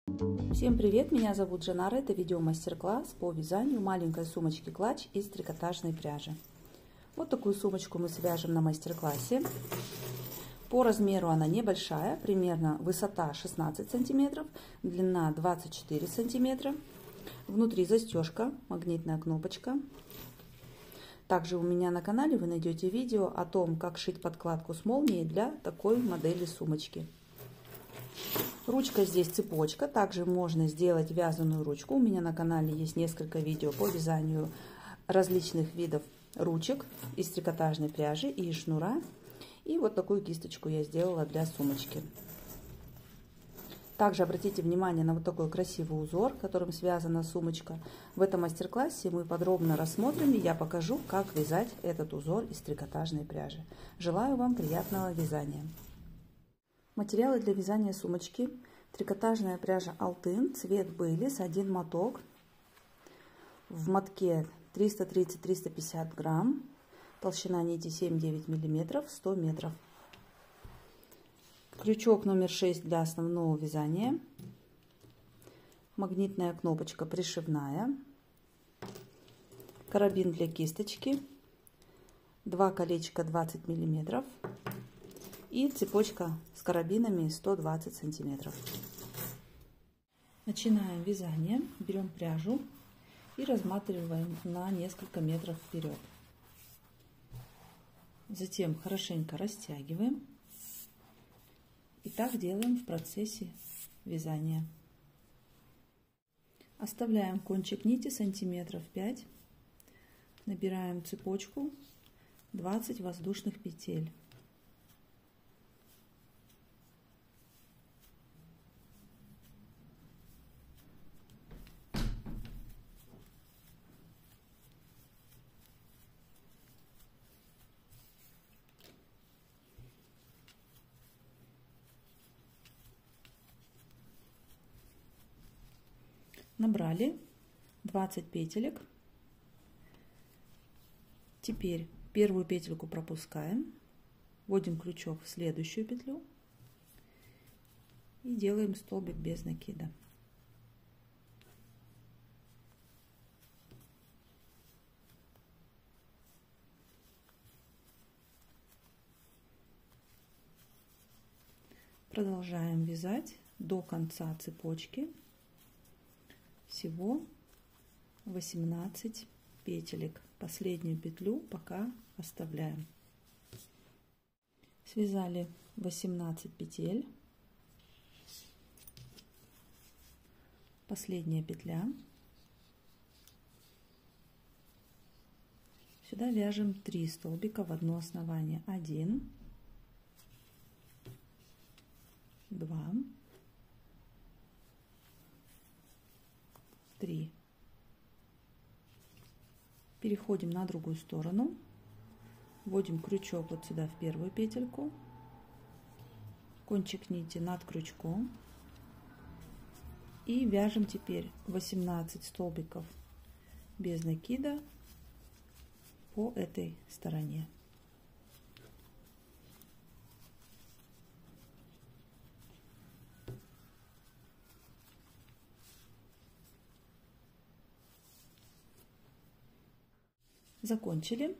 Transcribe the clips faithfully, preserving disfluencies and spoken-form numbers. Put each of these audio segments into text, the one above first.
Всем привет, меня зовут Жанара, это видео мастер-класс по вязанию маленькой сумочки клатч из трикотажной пряжи. Вот такую сумочку мы свяжем на мастер-классе. По размеру она небольшая, примерно высота шестнадцать сантиметров, длина двадцать четыре сантиметра. Внутри застежка, магнитная кнопочка. Также у меня на канале вы найдете видео о том, как шить подкладку с молнией для такой модели сумочки. Ручка здесь цепочка, также можно сделать вязаную ручку. У меня на канале есть несколько видео по вязанию различных видов ручек из трикотажной пряжи и из шнура. И вот такую кисточку я сделала для сумочки. Также обратите внимание на вот такой красивый узор, которым связана сумочка. В этом мастер-классе мы подробно рассмотрим и я покажу, как вязать этот узор из трикотажной пряжи. Желаю вам приятного вязания! Материалы для вязания сумочки: трикотажная пряжа Алтын, цвет Бейлис, один моток. В мотке триста тридцать — триста пятьдесят грамм, толщина нити семь-девять миллиметров, сто метров. Крючок номер шесть для основного вязания. Магнитная кнопочка пришивная. Карабин для кисточки. Два колечка двадцать миллиметров. И цепочка с карабинами сто двадцать сантиметров. Начинаем вязание. Берем пряжу и разматываем на несколько метров вперед. Затем хорошенько растягиваем. И так делаем в процессе вязания. Оставляем кончик нити сантиметров пять. Набираем цепочку двадцать воздушных петель. Набрали двадцать петелек. Теперь первую петельку пропускаем, вводим крючок в следующую петлю и делаем столбик без накида. Продолжаем вязать до конца цепочки. Всего восемнадцать петелек. Последнюю петлю пока оставляем. Связали восемнадцать петель. Последняя петля. Сюда вяжем три столбика в одно основание. Один, два, три. Переходим на другую сторону, вводим крючок вот сюда в первую петельку, кончик нити над крючком и вяжем теперь восемнадцать столбиков без накида по этой стороне. Закончили.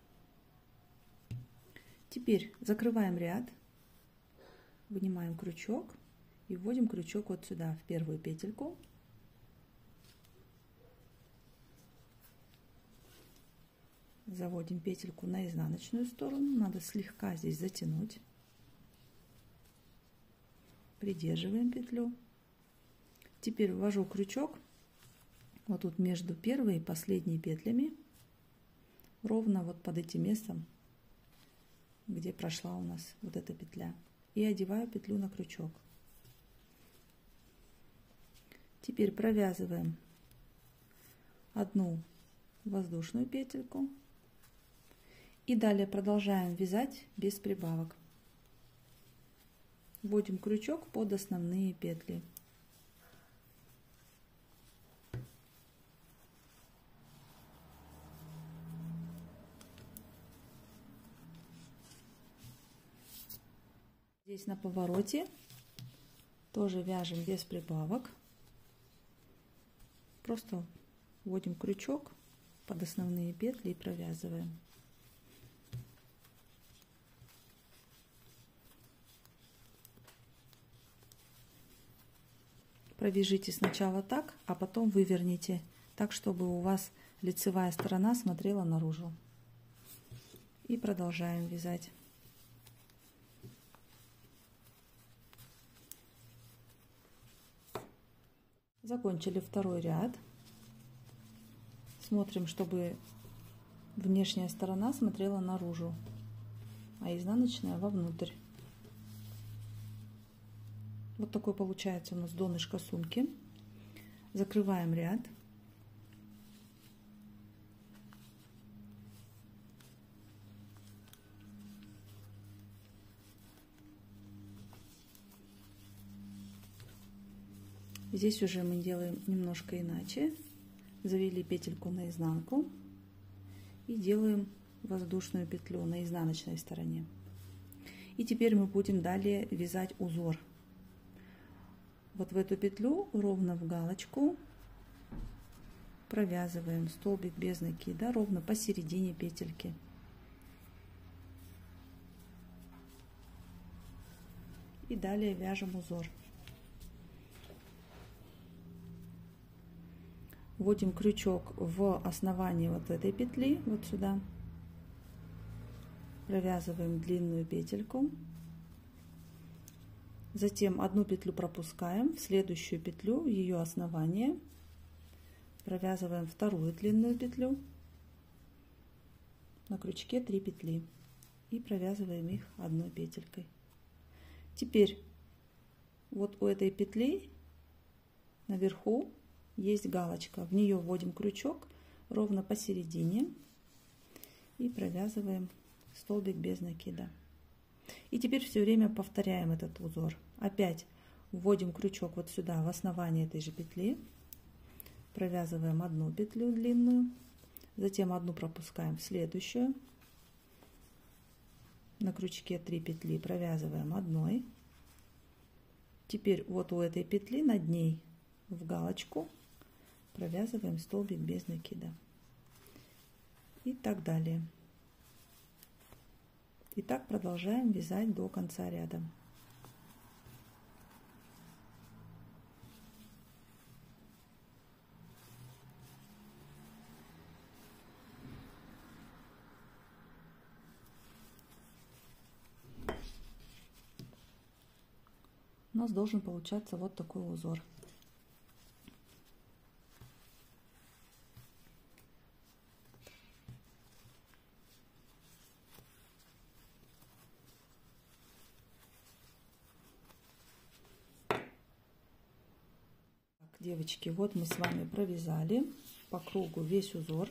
Теперь закрываем ряд, вынимаем крючок и вводим крючок вот сюда в первую петельку. Заводим петельку на изнаночную сторону, надо слегка здесь затянуть. Придерживаем петлю. Теперь ввожу крючок вот тут между первой и последней петлями. Ровно вот под этим местом, где прошла у нас вот эта петля. И одеваю петлю на крючок. Теперь провязываем одну воздушную петельку. И далее продолжаем вязать без прибавок. Вводим крючок под основные петли. Здесь на повороте Тоже вяжем без прибавок. Просто вводим крючок под основные петли и провязываем. Провяжите сначала так, а потом выверните так, чтобы у вас лицевая сторона смотрела наружу. И продолжаем вязать. Закончили второй ряд. Смотрим, чтобы внешняя сторона смотрела наружу, а изнаночная вовнутрь. Вот такой получается у нас донышко сумки. Закрываем ряд. Здесь уже мы делаем немножко иначе. Завели петельку наизнанку и делаем воздушную петлю на изнаночной стороне. И теперь мы будем далее вязать узор. Вот в эту петлю ровно в галочку провязываем столбик без накида ровно посередине петельки. И далее вяжем узор. Вводим крючок в основание вот этой петли, вот сюда. Провязываем длинную петельку. Затем одну петлю пропускаем, в следующую петлю, в ее основание, провязываем вторую длинную петлю, на крючке три петли и провязываем их одной петелькой. Теперь вот у этой петли наверху есть галочка, в нее вводим крючок ровно посередине и провязываем столбик без накида. И теперь все время повторяем этот узор. Опять вводим крючок вот сюда, в основание этой же петли. Провязываем одну петлю длинную. Затем одну пропускаем в следующую. На крючке три петли провязываем одной. Теперь вот у этой петли над ней в галочку провязываем столбик без накида. И так далее. И так продолжаем вязать до конца ряда. У нас должен получаться вот такой узор. Девочки, вот мы с вами провязали по кругу весь узор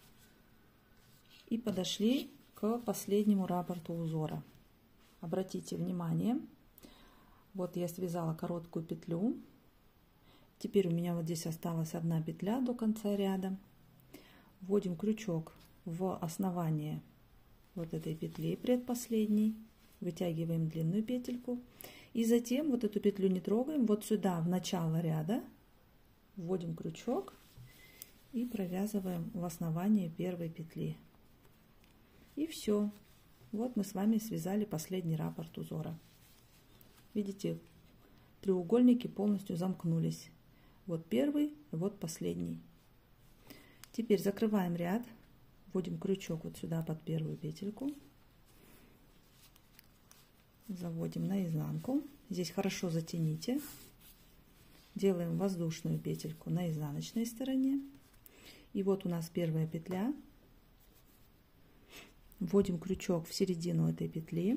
и подошли к последнему раппорту узора. Обратите внимание, вот я связала короткую петлю. Теперь у меня вот здесь осталась одна петля до конца ряда. Вводим крючок в основание вот этой петли предпоследней, вытягиваем длинную петельку и затем вот эту петлю не трогаем, вот сюда в начало ряда вводим крючок и провязываем в основание первой петли. И все. Вот мы с вами связали последний раппорт узора. Видите, треугольники полностью замкнулись. Вот первый, вот последний. Теперь закрываем ряд, вводим крючок вот сюда под первую петельку, заводим наизнанку. Здесь хорошо затяните. Делаем воздушную петельку на изнаночной стороне. И вот у нас первая петля. Вводим крючок в середину этой петли.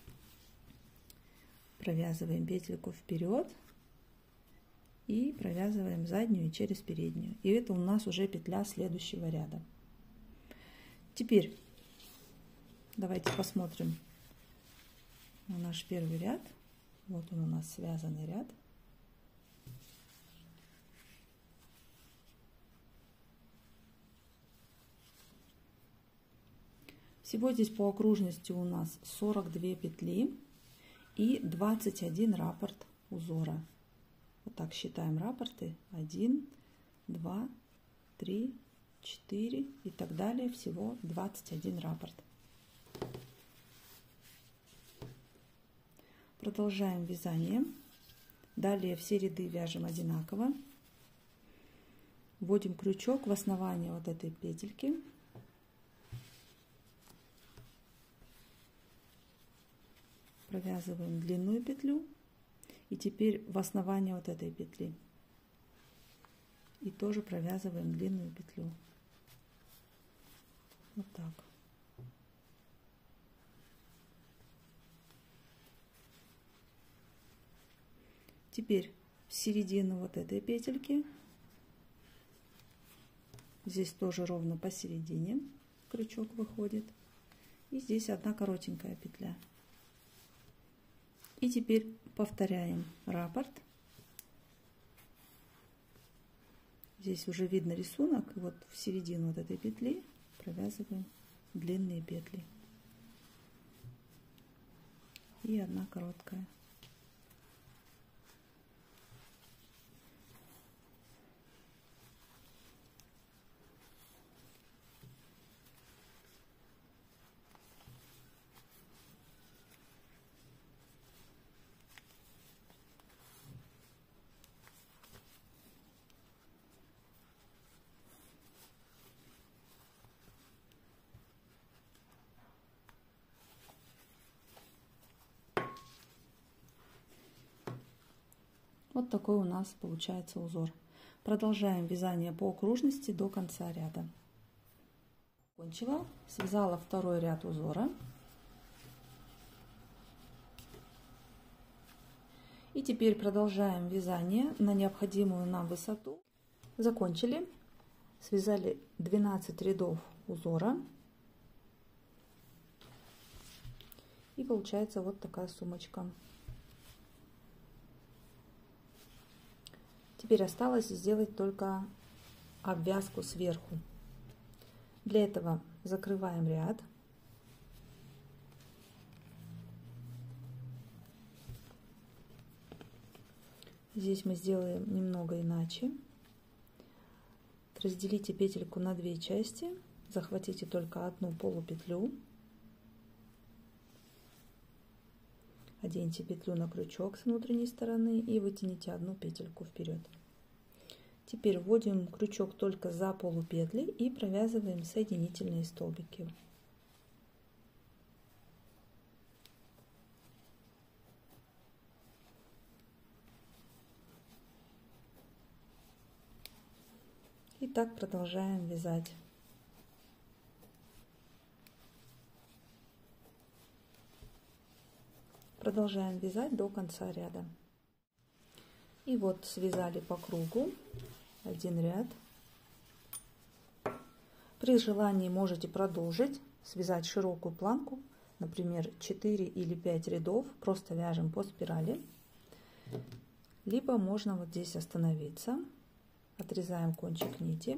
Провязываем петельку вперед. И провязываем заднюю через переднюю. И это у нас уже петля следующего ряда. Теперь давайте посмотрим на наш первый ряд. Вот он у нас связанный ряд. Всего здесь по окружности у нас сорок две петли и двадцать один раппорт узора. Вот так считаем раппорты. один, два, три, четыре и так далее. Всего двадцать один раппорт. Продолжаем вязание. Далее все ряды вяжем одинаково. Вводим крючок в основание вот этой петельки. Провязываем длинную петлю. И теперь в основание вот этой петли. И тоже провязываем длинную петлю. Вот так. Теперь в середину вот этой петельки. Здесь тоже ровно посередине крючок выходит. И здесь одна коротенькая петля. И теперь повторяем раппорт. Здесь уже видно рисунок. Вот в середину вот этой петли провязываем длинные петли. И одна короткая. Вот такой у нас получается узор. Продолжаем вязание по окружности до конца ряда. Закончила, связала второй ряд узора. И теперь продолжаем вязание на необходимую нам высоту. Закончили, связали двенадцать рядов узора. И получается вот такая сумочка. Теперь осталось сделать только обвязку сверху. Для этого закрываем ряд. Здесь мы сделаем немного иначе. Разделите петельку на две части, захватите только одну полупетлю. Оденьте петлю на крючок с внутренней стороны и вытяните одну петельку вперед. Теперь вводим крючок только за полупетли и провязываем соединительные столбики. И так продолжаем вязать. Продолжаем вязать до конца ряда. И вот связали по кругу один ряд. При желании можете продолжить, связать широкую планку, например, четыре или пять рядов, просто вяжем по спирали. Либо можно вот здесь остановиться, отрезаем кончик нити,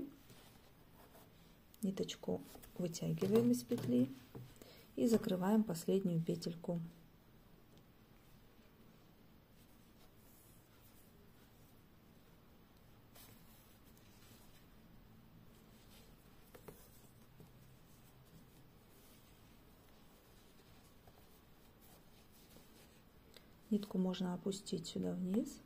ниточку вытягиваем из петли и закрываем последнюю петельку. Нитку можно опустить сюда вниз.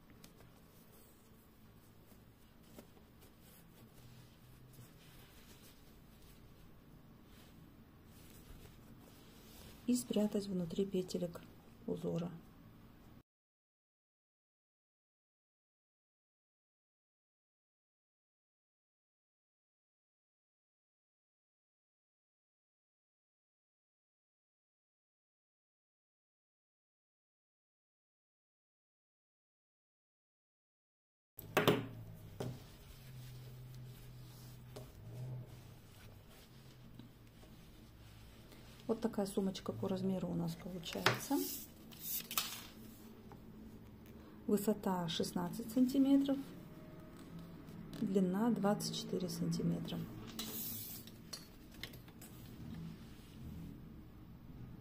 И спрятать внутри петелек узора. Вот такая сумочка по размеру у нас получается. Высота шестнадцать сантиметров, длина двадцать четыре сантиметра.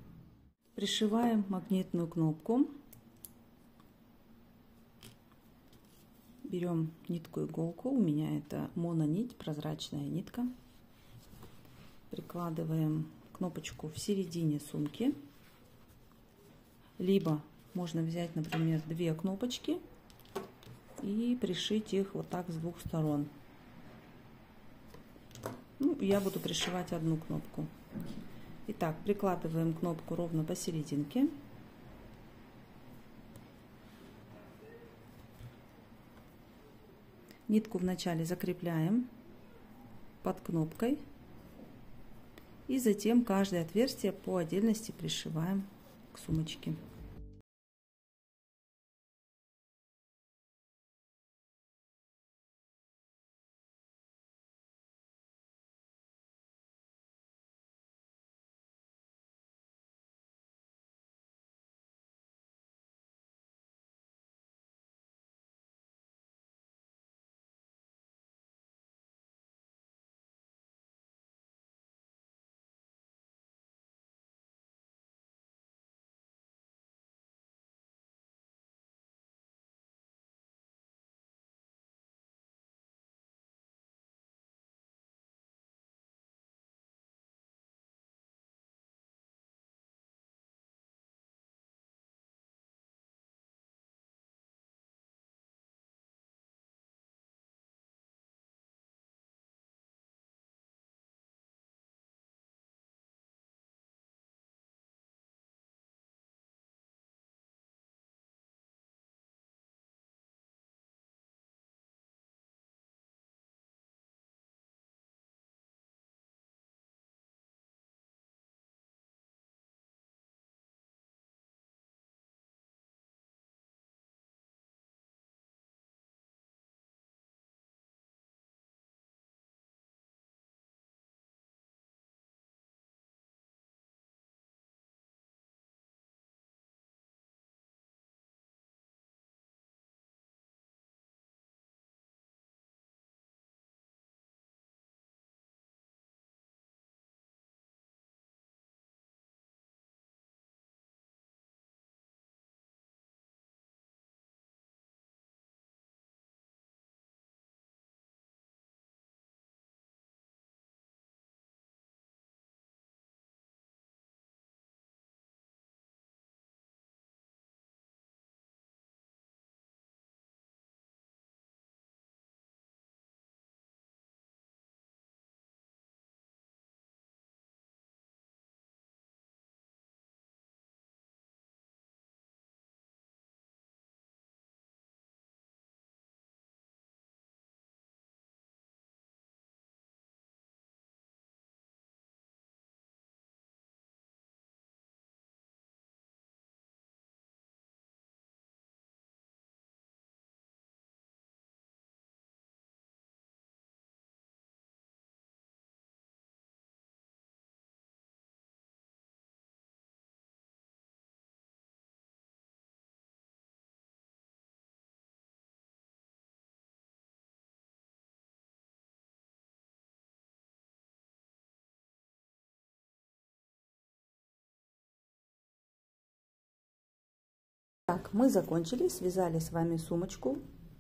Пришиваем магнитную кнопку. Берем нитку-иголку, у меня это мононить, прозрачная нитка. Прикладываем кнопочку в середине сумки. Либо можно взять, например, две кнопочки и пришить их вот так с двух сторон. Ну, я буду пришивать одну кнопку. Итак, прикладываем кнопку ровно посерединке. Нитку вначале закрепляем под кнопкой. И затем каждое отверстие по отдельности пришиваем к сумочке. Так, мы закончили, связали с вами сумочку.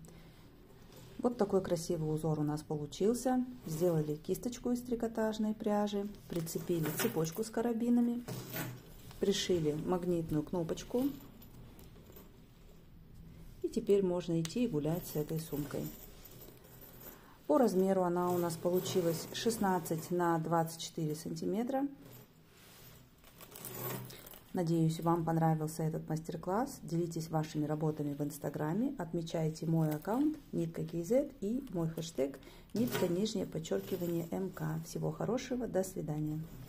Вот такой красивый узор у нас получился. Сделали кисточку из трикотажной пряжи, прицепили цепочку с карабинами, пришили магнитную кнопочку. И теперь можно идти и гулять с этой сумкой. По размеру она у нас получилась шестнадцать на двадцать четыре сантиметра. Надеюсь, вам понравился этот мастер-класс. Делитесь вашими работами в инстаграме. Отмечайте мой аккаунт нитка кей зет и мой хэштег нитка нижнее подчеркивание эм ка. Всего хорошего. До свидания.